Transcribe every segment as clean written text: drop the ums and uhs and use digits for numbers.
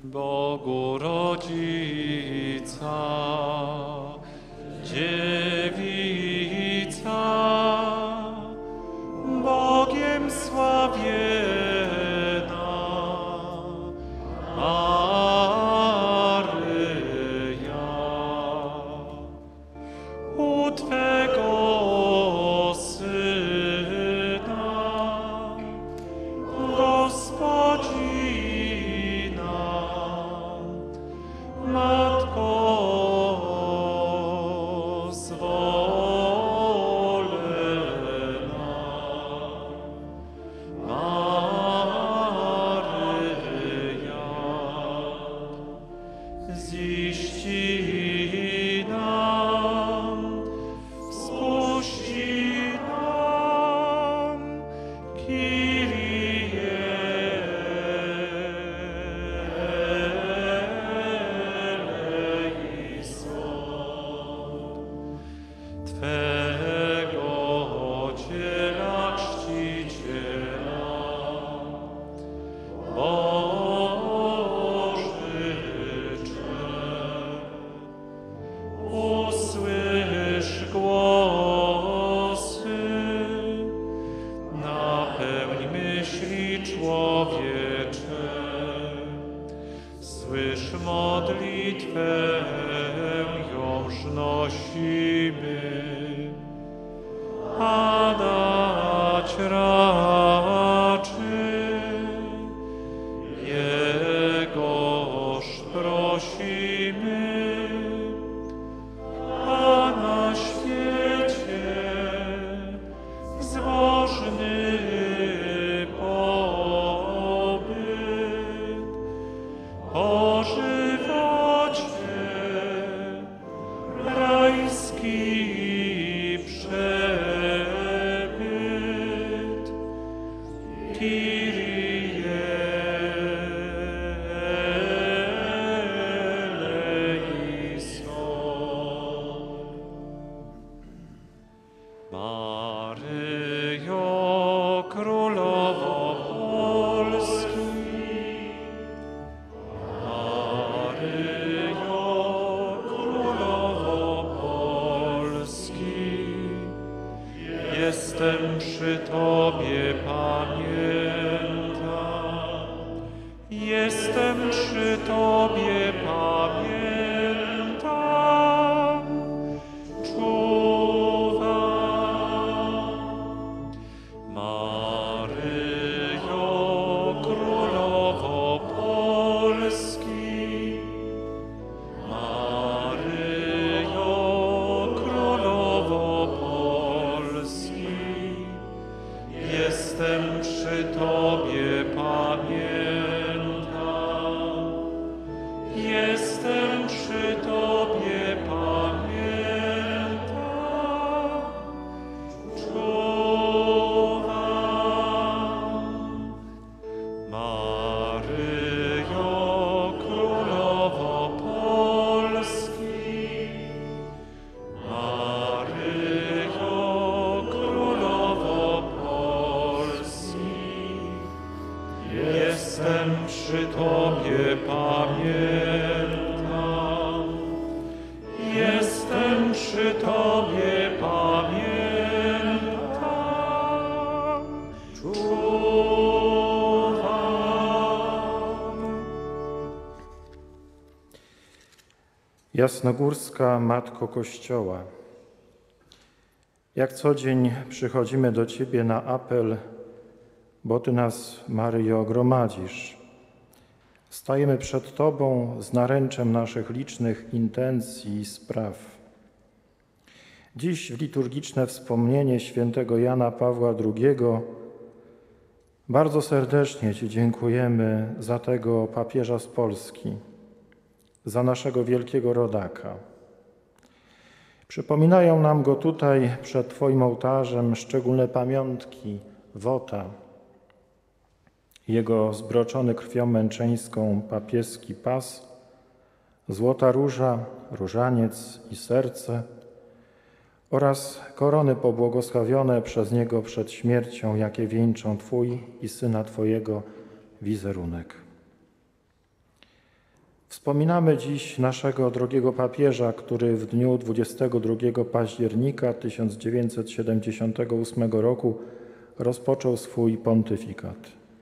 Bogu rodzica, dziewica, Bogiem sławiena, Maryja, u Twego Syna, Gospodzina, Matko zwolena, Maryja, ziści nam, spuści nam, Kyrie eleison. Twego Ciela czciciela, Bożycze, usłysz głosy, napełń myśli człowiecze, słysz modlitwę, jąż nosimy, a dać raczy, Jegoż prosimy, a na świecie zbożny pobyt, o żywocie rajski przebyt, Kyrie eleison. Maryjo, Królowo Polski, Maryjo, Królowo Polski, jestem przy Tobie, pamiętam, jestem przy Tobie, pamiętam, czuwam. Maryjo, Królowo Polski, Maryjo, Królowo Polski, jestem przy Tobie, pamiętam, jestem przy Tobie, pamiętam, czuwam. Maryjo, Królowo Polski, Maryjo, Królowo Polski, jestem przy Tobie, pamiętam, jestem przy Tobie, pamiętam, czuwam. Jasnogórska Matko Kościoła, jak co dzień przychodzimy do Ciebie na apel, bo Ty nas, Maryjo, gromadzisz. Stajemy przed Tobą z naręczem naszych licznych intencji i spraw. Dziś w liturgiczne wspomnienie świętego Jana Pawła II bardzo serdecznie Ci dziękujemy za tego papieża z Polski, za naszego wielkiego rodaka. Przypominają nam go tutaj przed Twoim ołtarzem szczególne pamiątki Wota, jego zbroczony krwią męczeńską papieski pas, złota róża, różaniec i serce oraz korony pobłogosławione przez Niego przed śmiercią, jakie wieńczą Twój i Syna Twojego wizerunek. Wspominamy dziś naszego drogiego papieża, który w dniu 22 października 1978 roku rozpoczął swój pontyfikat.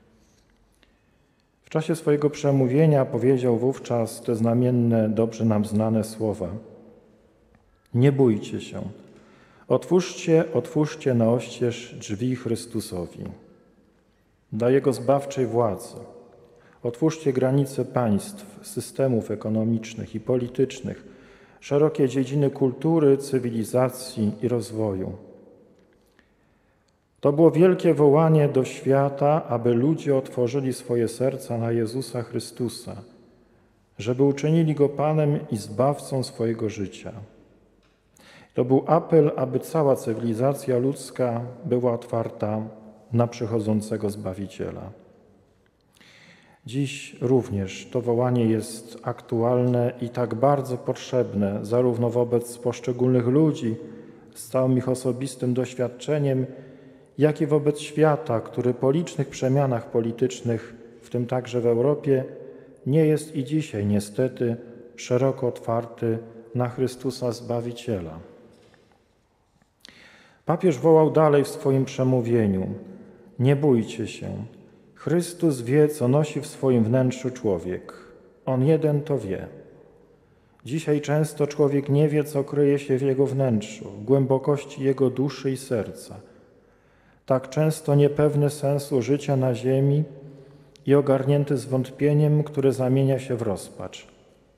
W czasie swojego przemówienia powiedział wówczas te znamienne, dobrze nam znane słowa: nie bójcie się, otwórzcie na oścież drzwi Chrystusowi. Dla Jego zbawczej władzy. Otwórzcie granice państw, systemów ekonomicznych i politycznych, szerokie dziedziny kultury, cywilizacji i rozwoju. To było wielkie wołanie do świata, aby ludzie otworzyli swoje serca na Jezusa Chrystusa, żeby uczynili Go Panem i Zbawcą swojego życia. To był apel, aby cała cywilizacja ludzka była otwarta na przychodzącego Zbawiciela. Dziś również to wołanie jest aktualne i tak bardzo potrzebne zarówno wobec poszczególnych ludzi z całym ich osobistym doświadczeniem, jak i wobec świata, który po licznych przemianach politycznych, w tym także w Europie, nie jest i dzisiaj niestety szeroko otwarty na Chrystusa Zbawiciela. Papież wołał dalej w swoim przemówieniu: nie bójcie się. Chrystus wie, co nosi w swoim wnętrzu człowiek. On jeden to wie. Dzisiaj często człowiek nie wie, co kryje się w jego wnętrzu, w głębokości jego duszy i serca. Tak często niepewny sensu życia na ziemi i ogarnięty zwątpieniem, które zamienia się w rozpacz.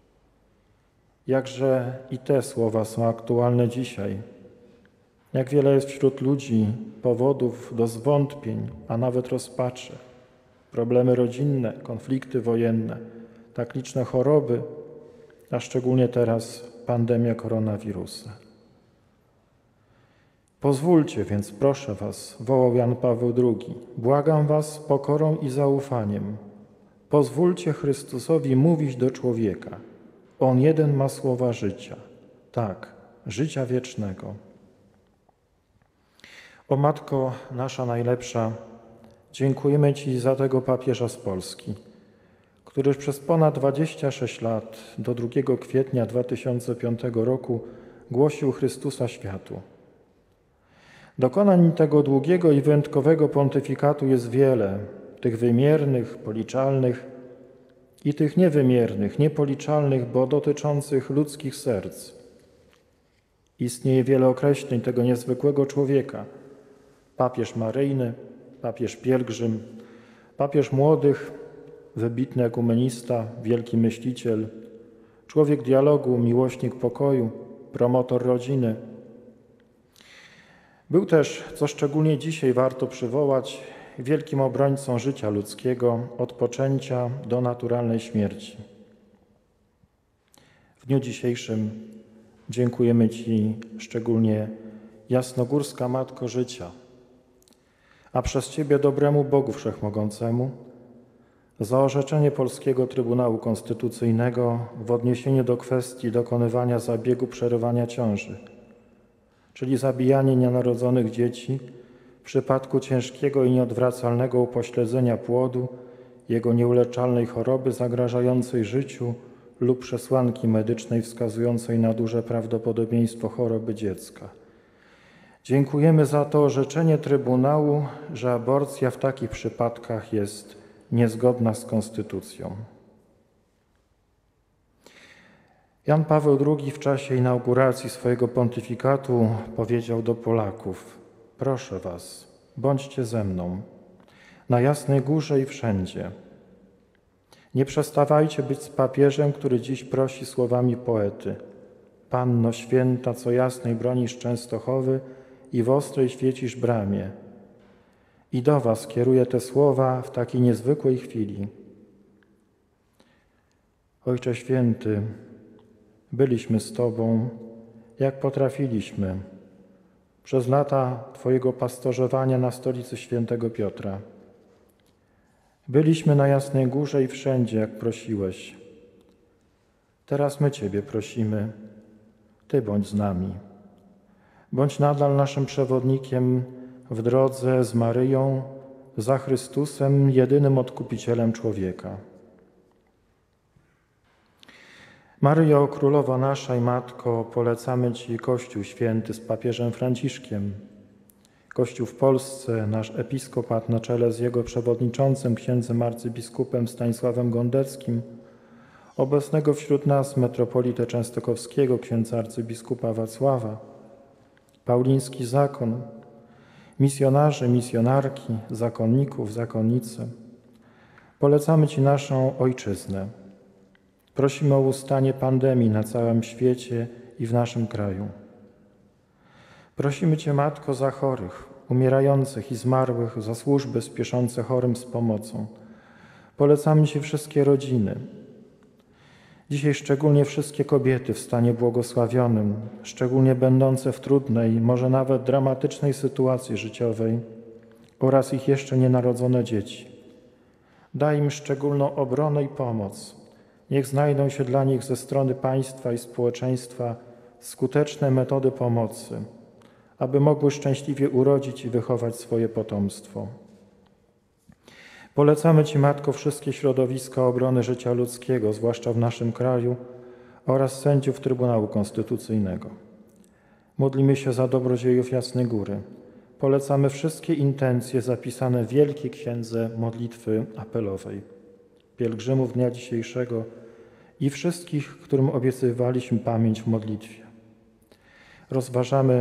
Jakże i te słowa są aktualne dzisiaj. Jak wiele jest wśród ludzi powodów do zwątpień, a nawet rozpaczy. Problemy rodzinne, konflikty wojenne, tak liczne choroby, a szczególnie teraz pandemia koronawirusa. Pozwólcie więc, proszę was, wołał Jan Paweł II, błagam was z pokorą i zaufaniem. Pozwólcie Chrystusowi mówić do człowieka. On jeden ma słowa życia. Tak, życia wiecznego. O Matko nasza najlepsza, dziękujemy Ci za tego papieża z Polski, który przez ponad 26 lat do 2 kwietnia 2005 roku głosił Chrystusa światu. Dokonań tego długiego i wyjątkowego pontyfikatu jest wiele, tych wymiernych, policzalnych i tych niewymiernych, niepoliczalnych, bo dotyczących ludzkich serc. Istnieje wiele określeń tego niezwykłego człowieka. Papież maryjny, papież pielgrzym, papież młodych, wybitny ekumenista, wielki myśliciel, człowiek dialogu, miłośnik pokoju, promotor rodziny. Był też, co szczególnie dzisiaj warto przywołać, wielkim obrońcą życia ludzkiego od poczęcia do naturalnej śmierci. W dniu dzisiejszym dziękujemy Ci szczególnie, Jasnogórska Matko Życia, a przez Ciebie dobremu Bogu Wszechmogącemu za orzeczenie Polskiego Trybunału Konstytucyjnego w odniesieniu do kwestii dokonywania zabiegu przerywania ciąży, czyli zabijanie nienarodzonych dzieci w przypadku ciężkiego i nieodwracalnego upośledzenia płodu, jego nieuleczalnej choroby zagrażającej życiu lub przesłanki medycznej wskazującej na duże prawdopodobieństwo choroby dziecka. Dziękujemy za to orzeczenie Trybunału, że aborcja w takich przypadkach jest niezgodna z Konstytucją. Jan Paweł II w czasie inauguracji swojego pontyfikatu powiedział do Polaków: proszę was, bądźcie ze mną, na Jasnej Górze i wszędzie. Nie przestawajcie być z papieżem, który dziś prosi słowami poety: Panno święta, co jasnej bronisz Częstochowy i w ostrej świecisz bramie. I do was kieruję te słowa w takiej niezwykłej chwili. Ojcze Święty, byliśmy z Tobą, jak potrafiliśmy, przez lata Twojego pasterzowania na stolicy Świętego Piotra. Byliśmy na Jasnej Górze i wszędzie, jak prosiłeś. Teraz my Ciebie prosimy, Ty bądź z nami. Bądź nadal naszym przewodnikiem w drodze z Maryją, za Chrystusem, jedynym Odkupicielem człowieka. Maryjo, Królowo nasza i Matko, polecamy Ci Kościół Święty z papieżem Franciszkiem. Kościół w Polsce, nasz episkopat na czele z jego przewodniczącym księdzem arcybiskupem Stanisławem Gondeckim, obecnego wśród nas metropolitę częstochowskiego księdza arcybiskupa Wacława, pauliński zakon, misjonarzy, misjonarki, zakonników, zakonnice. Polecamy Ci naszą ojczyznę. Prosimy o ustanie pandemii na całym świecie i w naszym kraju. Prosimy Cię, Matko, za chorych, umierających i zmarłych, za służby spieszące chorym z pomocą. Polecamy Ci wszystkie rodziny. Dzisiaj szczególnie wszystkie kobiety w stanie błogosławionym, szczególnie będące w trudnej, może nawet dramatycznej sytuacji życiowej oraz ich jeszcze nienarodzone dzieci. Daj im szczególną obronę i pomoc. Niech znajdą się dla nich ze strony państwa i społeczeństwa skuteczne metody pomocy, aby mogły szczęśliwie urodzić i wychować swoje potomstwo. Polecamy Ci, Matko, wszystkie środowiska obrony życia ludzkiego, zwłaszcza w naszym kraju, oraz sędziów Trybunału Konstytucyjnego. Modlimy się za dobrodziejów Jasnej Góry. Polecamy wszystkie intencje zapisane w Wielkiej Księdze Modlitwy Apelowej, pielgrzymów dnia dzisiejszego i wszystkich, którym obiecywaliśmy pamięć w modlitwie. Rozważamy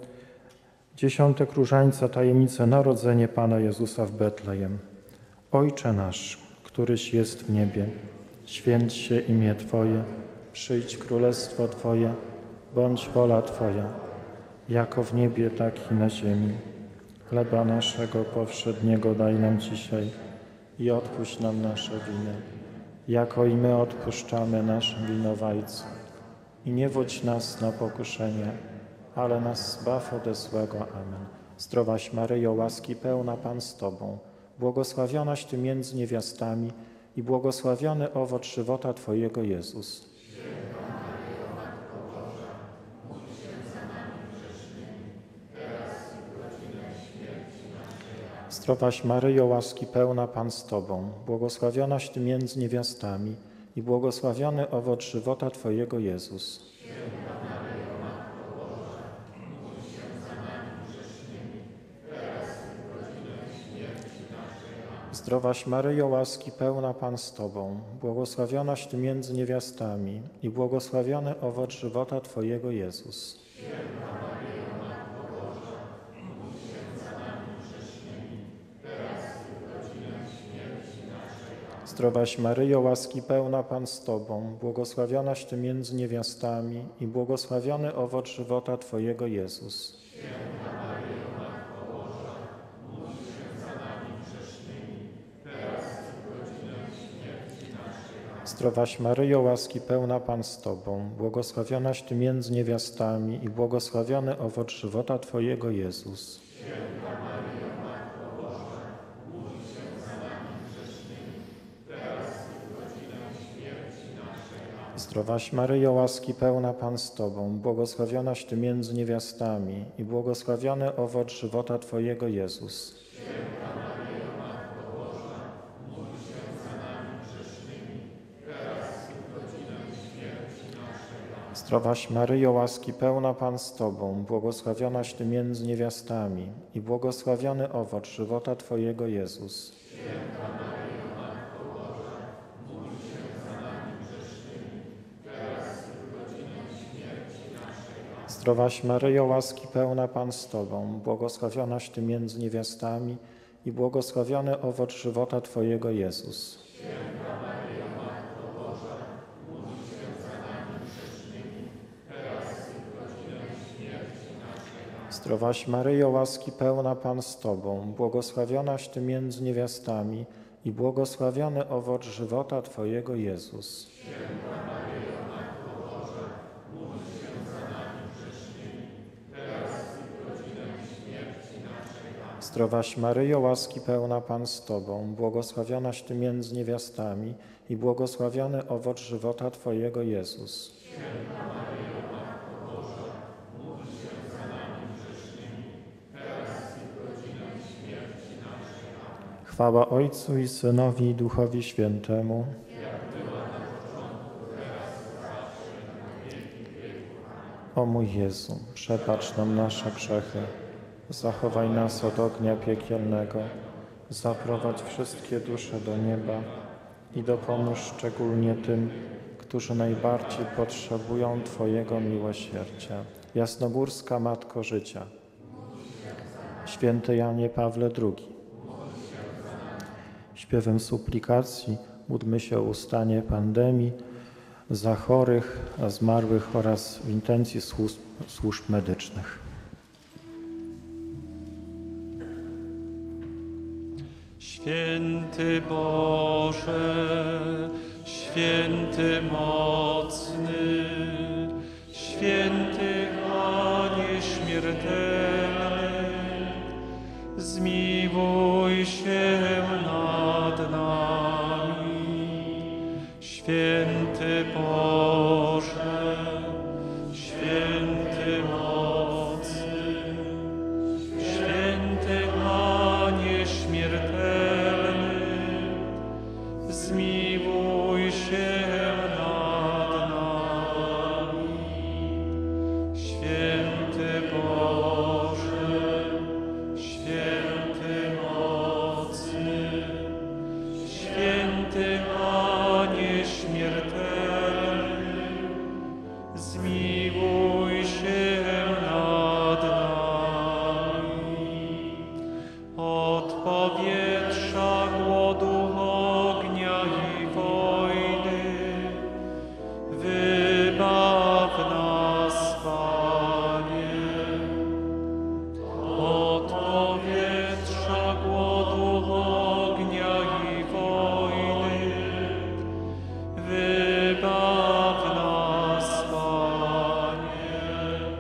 10. różańca, tajemnicę Narodzenie Pana Jezusa w Betlejem. Ojcze nasz, któryś jest w niebie, święć się imię Twoje, przyjdź królestwo Twoje, bądź wola Twoja, jako w niebie, tak i na ziemi. Chleba naszego powszedniego daj nam dzisiaj i odpuść nam nasze winy, jako i my odpuszczamy naszym winowajcom. I nie wódź nas na pokuszenie, ale nas zbaw ode złego. Amen. Zdrowaś Maryjo, łaski pełna, Pan z Tobą, błogosławionaś Ty między niewiastami i błogosławiony owoc żywota Twojego, Jezus. Zdrowaś Maryjo, łaski pełna, Pan z Tobą, błogosławionaś Ty między niewiastami i błogosławiony owoc żywota Twojego, Jezus. Zdrowaś Maryjo, łaski pełna, Pan z Tobą, błogosławionaś Ty między niewiastami i błogosławiony owoc żywota Twojego, Jezus. Zdrowaś Maryjo, łaski pełna, Pan z Tobą, błogosławionaś Ty między niewiastami i błogosławiony owoc żywota Twojego, Jezus. Zdrowaś Maryjo, łaski pełna, Pan z Tobą, błogosławionaś Ty między niewiastami i błogosławiony owoc żywota Twojego, Jezus. Zdrowaś Maryjo, łaski pełna, Pan z Tobą, błogosławionaś Ty między niewiastami i błogosławiony owoc żywota Twojego, Jezus. Zdrowaś Maryjo, łaski pełna, Pan z Tobą, błogosławionaś Ty między niewiastami i błogosławiony owoc żywota Twojego, Jezus. Zdrowaś Maryjo, łaski pełna, Pan z Tobą, błogosławionaś Ty między niewiastami i błogosławiony owoc żywota Twojego, Jezus. Zdrowaś Maryjo, łaski pełna, Pan z Tobą, błogosławionaś Ty między niewiastami i błogosławiony owoc żywota Twojego, Jezus. Zdrowaś Maryjo, łaski pełna, Pan z Tobą, błogosławionaś Ty między niewiastami i błogosławiony owoc żywota Twojego, Jezus. Chwała Ojcu i Synowi i Duchowi Świętemu. O mój Jezu, przebacz nam nasze grzechy, zachowaj nas od ognia piekielnego, zaprowadź wszystkie dusze do nieba i dopomóż szczególnie tym, którzy najbardziej potrzebują Twojego miłosierdzia. Jasnogórska Matko Życia, Święty Janie Pawle II. Śpiewem suplikacji módlmy się o ustanie pandemii, za chorych, a zmarłych oraz w intencji służb medycznych. Święty Boże, święty mocny, święty a nieśmiertelny, zmiłuj się nad nami. Święty Boże, święty mocny, święty a nieśmiertelny, zmiłuj się nad nami. Święty Boże, święty mocny, święty a nieśmiertelny, zmiłuj się nad nami. Od powietrza, głodu, ognia i wojny wybaw nas, Panie. Od powietrza, głodu, ognia i wojny wybaw nas, Panie.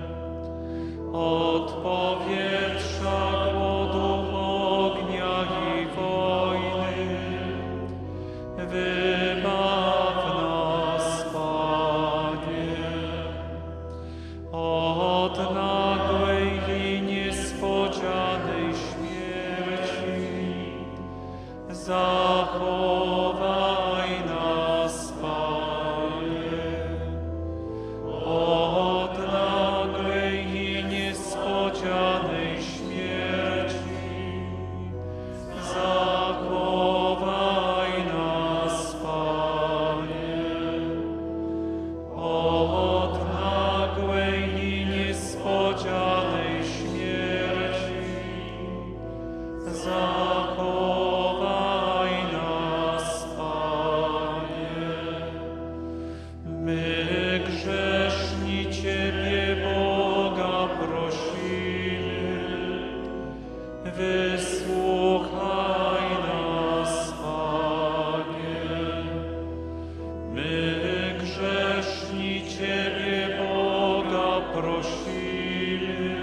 Od powietrza, głodu, ognia i wojny wybaw nas, Panie. Od nagłej i niespodzianej śmierci zachowaj nas, Panie. Od nagłej i niespodzianej śmierci zachowaj nas, Panie. Od nagłej i niespodzianej śmierci zachowaj nas, Panie. My grzeszni Ciebie, Boga, prosimy, wysłuchaj nas, Panie. My grzeszni Ciebie, Boga, prosimy,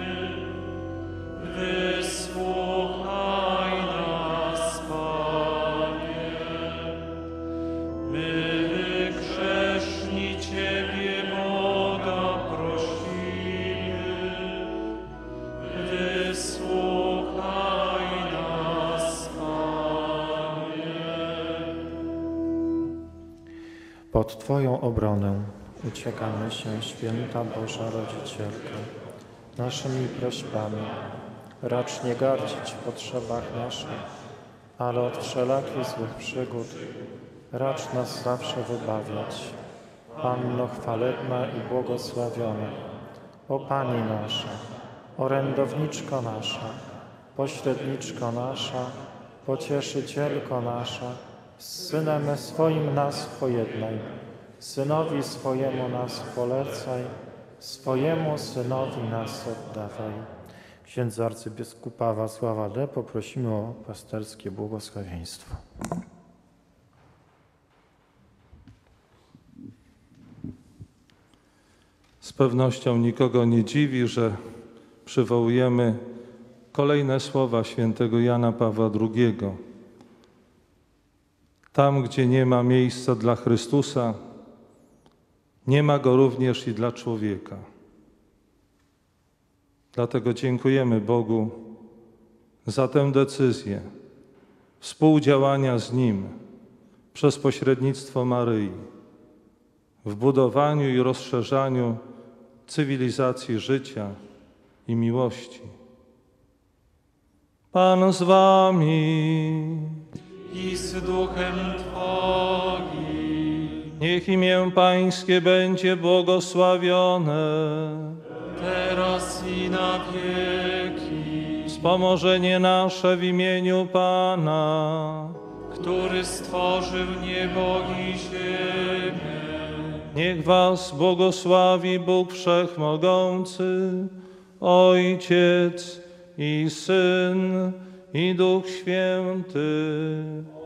wysłuchaj nas, Panie. My grzeszni Ciebie, Boga, prosimy, wysłuchaj nas, Panie. Pod Twoją obronę uciekamy się, Święta Boża Rodzicielko. Naszymi prośbami racz nie gardzić w potrzebach naszych, ale od wszelakich złych przygód racz nas zawsze wybawiać. Panno chwalebna i błogosławiona, o Pani nasza, orędowniczko nasza, pośredniczko nasza, pocieszycielko nasza, z Synem swoim nas pojednaj, Synowi swojemu nas polecaj, swojemu Synowi nas oddawaj. Księdza arcybiskupa Wacława D. poprosimy o pasterskie błogosławieństwo. Z pewnością nikogo nie dziwi, że przywołujemy kolejne słowa świętego Jana Pawła II. Tam, gdzie nie ma miejsca dla Chrystusa, nie ma go również i dla człowieka. Dlatego dziękujemy Bogu za tę decyzję współdziałania z Nim przez pośrednictwo Maryi w budowaniu i rozszerzaniu cywilizacji życia i miłości. Pan z wami. I z duchem Twoim, Niech imię Pańskie będzie błogosławione. teraz i na wieki, Wspomożenie nasze w imieniu Pana. który stworzył niebo i ziemię. Niech was błogosławi Bóg Wszechmogący, Ojciec i Syn i Duch Święty.